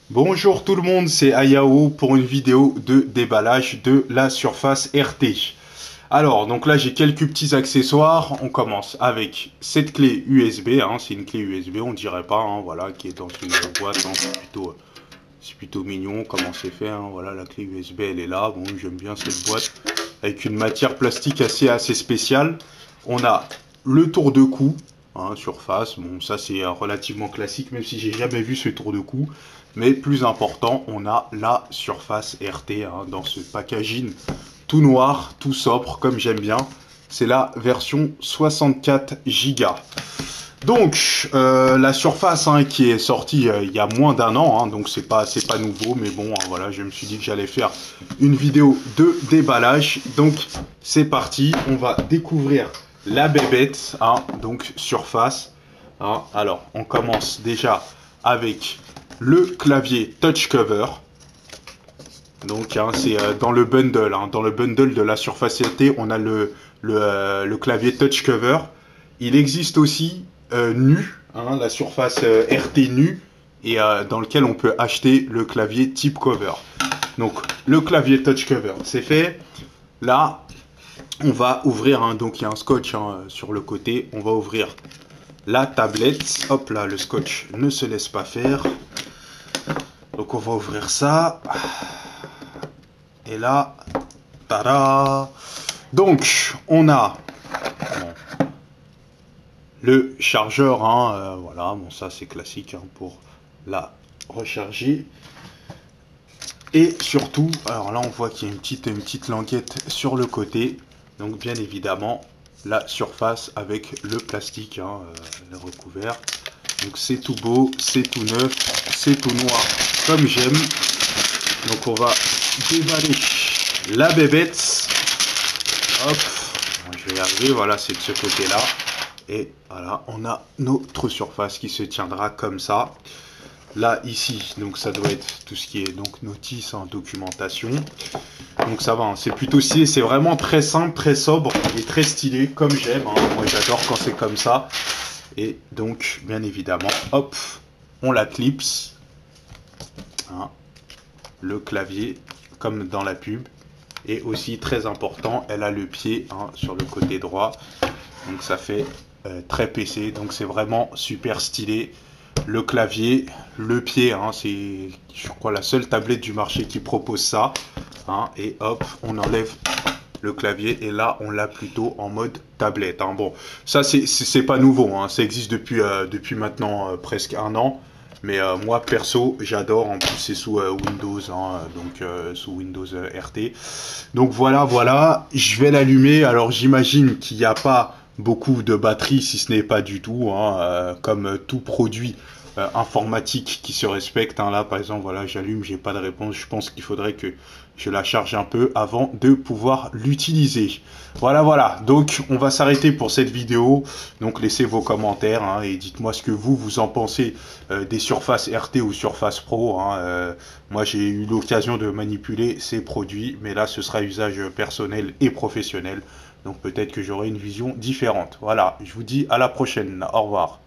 Bonjour tout le monde, c'est Ayao pour une vidéo de déballage de la Surface RT. Alors, donc là j'ai quelques petits accessoires. On commence avec cette clé USB, c'est une clé USB, on dirait pas, voilà, qui est dans une boîte, c'est plutôt mignon comment c'est fait, voilà, la clé USB elle est là. Bon, j'aime bien cette boîte avec une matière plastique assez spéciale. On a le tour de cou, surface. Bon, ça c'est relativement classique, même si j'ai jamais vu ce tour de cou. Mais plus important, on a la Surface RT dans ce packaging tout noir, tout sobre, comme j'aime bien. C'est la version 64 Go. Donc, la Surface qui est sortie il y a moins d'un an, donc c'est pas nouveau, mais bon, voilà, je me suis dit que j'allais faire une vidéo de déballage. Donc, c'est parti, on va découvrir la bébête, donc Surface. Alors, on commence déjà avec le clavier touch cover. Donc, c'est dans le bundle, dans le bundle de la Surface RT, on a le clavier touch cover. Il existe aussi nu, la Surface RT nu, et dans lequel on peut acheter le clavier type cover. Donc, le clavier touch cover, c'est fait. Là, on va ouvrir, donc il y a un scotch sur le côté. On va ouvrir la tablette. Hop là, le scotch ne se laisse pas faire. Donc, on va ouvrir ça. Et là, tada! Donc, on a le chargeur, voilà, bon ça c'est classique pour la recharger. Et surtout, alors là on voit qu'il y a une petite languette sur le côté. Donc bien évidemment, la surface avec le plastique, le recouvert. Donc c'est tout beau, c'est tout neuf, c'est tout noir comme j'aime. Donc on va déballer la bébête. Hop, je vais y arriver, voilà, c'est de ce côté-là. Et voilà, on a notre surface qui se tiendra comme ça. Là, ici, donc ça doit être tout ce qui est donc notice en documentation. Donc ça va, c'est plutôt stylé, c'est vraiment très simple, très sobre et très stylé, comme j'aime. Moi j'adore quand c'est comme ça. Et donc, bien évidemment, hop, on la clipse. Le clavier, comme dans la pub. Et aussi, très important, elle a le pied sur le côté droit. Donc ça fait très PC, donc c'est vraiment super stylé. Le clavier, le pied, c'est je crois la seule tablette du marché qui propose ça. Et hop, on enlève le clavier et là on l'a plutôt en mode tablette. Bon, ça c'est pas nouveau, ça existe depuis maintenant presque un an. Mais moi perso j'adore, en plus c'est sous Windows, donc sous Windows RT. Donc voilà, je vais l'allumer. Alors j'imagine qu'il n'y a pas beaucoup de batterie, si ce n'est pas du tout, comme tout produit informatique qui se respecte. Là par exemple, voilà, j'allume, j'ai pas de réponse. Je pense qu'il faudrait que je la charge un peu avant de pouvoir l'utiliser. Voilà, donc on va s'arrêter pour cette vidéo. Donc laissez vos commentaires et dites-moi ce que vous en pensez des Surface RT ou Surface Pro. Moi j'ai eu l'occasion de manipuler ces produits, mais là ce sera usage personnel et professionnel. Donc peut-être que j'aurai une vision différente. Voilà, je vous dis à la prochaine. Au revoir.